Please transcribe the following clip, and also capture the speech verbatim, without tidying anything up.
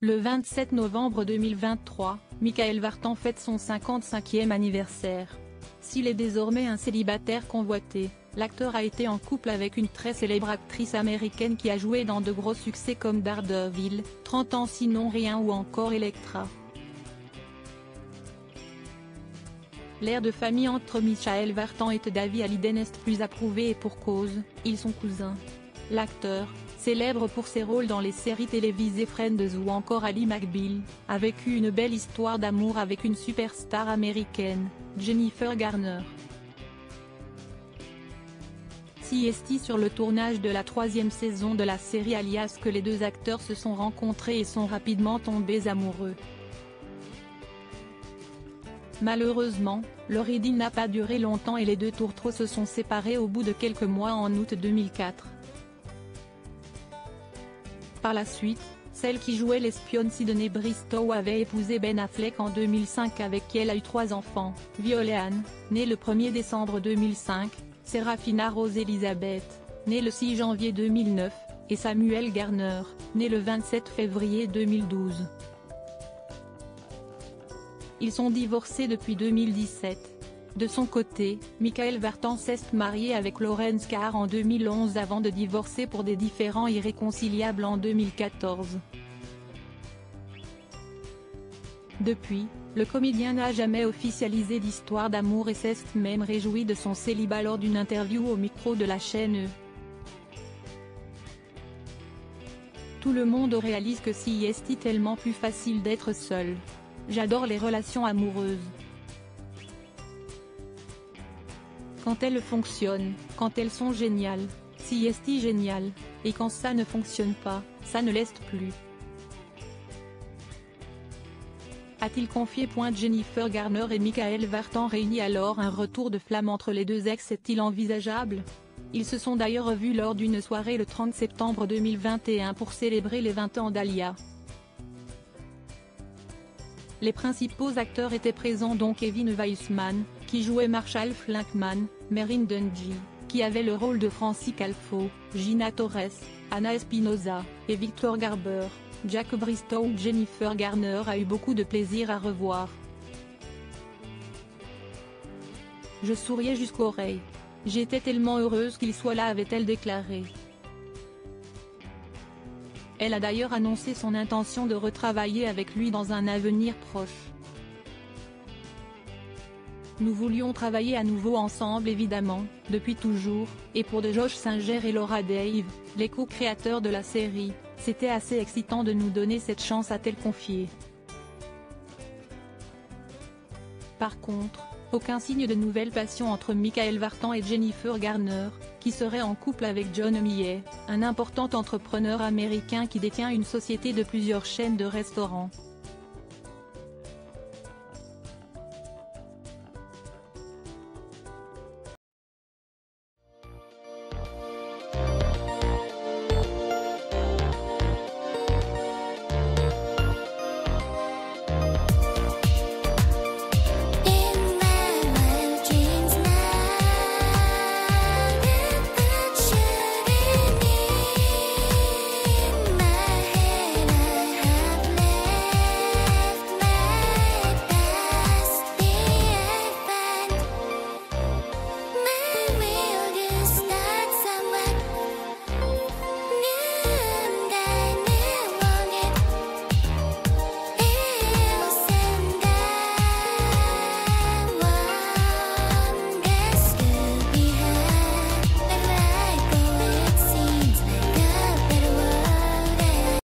Le vingt-sept novembre deux mille vingt-trois, Michael Vartan fête son cinquante-cinquième anniversaire. S'il est désormais un célibataire convoité, l'acteur a été en couple avec une très célèbre actrice américaine qui a joué dans de gros succès comme Daredevil, trente ans sinon rien ou encore Elektra. L'air de famille entre Michael Vartan et David Hallyday est plus approuvé et pour cause, ils sont cousins. L'acteur, célèbre pour ses rôles dans les séries télévisées Friends ou encore Ally McBeal, a vécu une belle histoire d'amour avec une superstar américaine, Jennifer Garner. C S T sur le tournage de la troisième saison de la série Alias que les deux acteurs se sont rencontrés et sont rapidement tombés amoureux. Malheureusement, leur idylle n'a pas duré longtemps et les deux tourtereaux se sont séparés au bout de quelques mois en août deux mille quatre. Par la suite, celle qui jouait l'espionne Sydney Bristow avait épousé Ben Affleck en deux mille cinq avec qui elle a eu trois enfants, Violet Anne, née le premier décembre deux mille cinq, Serafina Rose Elizabeth, née le six janvier deux mille neuf, et Samuel Garner, né le vingt-sept février deux mille douze. Ils sont divorcés depuis deux mille dix-sept. De son côté, Michael Vartan s'est marié avec Lauren Carr en deux mille onze avant de divorcer pour des différends irréconciliables en deux mille quatorze. Depuis, le comédien n'a jamais officialisé d'histoire d'amour et s'est même réjoui de son célibat lors d'une interview au micro de la chaîne E! Tout le monde réalise que C S T tellement plus facile d'être seul. J'adore les relations amoureuses. Quand elles fonctionnent, quand elles sont géniales, C S T génial, et quand ça ne fonctionne pas, ça ne l'est plus. A-t-il confié. Jennifer Garner et Michael Vartan réunis alors un retour de flamme entre les deux ex est-il envisageable? Ils se sont d'ailleurs revus lors d'une soirée le trente septembre deux mille vingt et un pour célébrer les vingt ans d'Alia. Les principaux acteurs étaient présents dont Kevin Weissman, qui jouait Marshall Flankman, Meryn Dungey, qui avait le rôle de Francie Calfo, Gina Torres, Anna Espinosa, et Victor Garber. Jack Bristow ou Jennifer Garner a eu beaucoup de plaisir à revoir. Je souriais jusqu'aux oreilles. J'étais tellement heureuse qu'il soit là, avait-elle déclaré. Elle a d'ailleurs annoncé son intention de retravailler avec lui dans un avenir proche. Nous voulions travailler à nouveau ensemble évidemment, depuis toujours, et pour de Josh Singer et Laura Dave, les co-créateurs de la série, c'était assez excitant de nous donner cette chance, a-t-elle confié. Par contre, aucun signe de nouvelle passion entre Michael Vartan et Jennifer Garner, qui serait en couple avec John Millet, un important entrepreneur américain qui détient une société de plusieurs chaînes de restaurants.